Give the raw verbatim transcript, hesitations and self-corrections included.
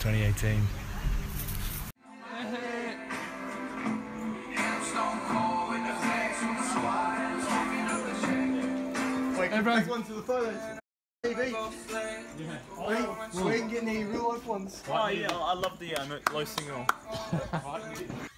twenty eighteen. Wait, everyone's one to the photos. T V. Yeah. Wait, we ain't getting any real life ones. Oh yeah, I love the um, low single.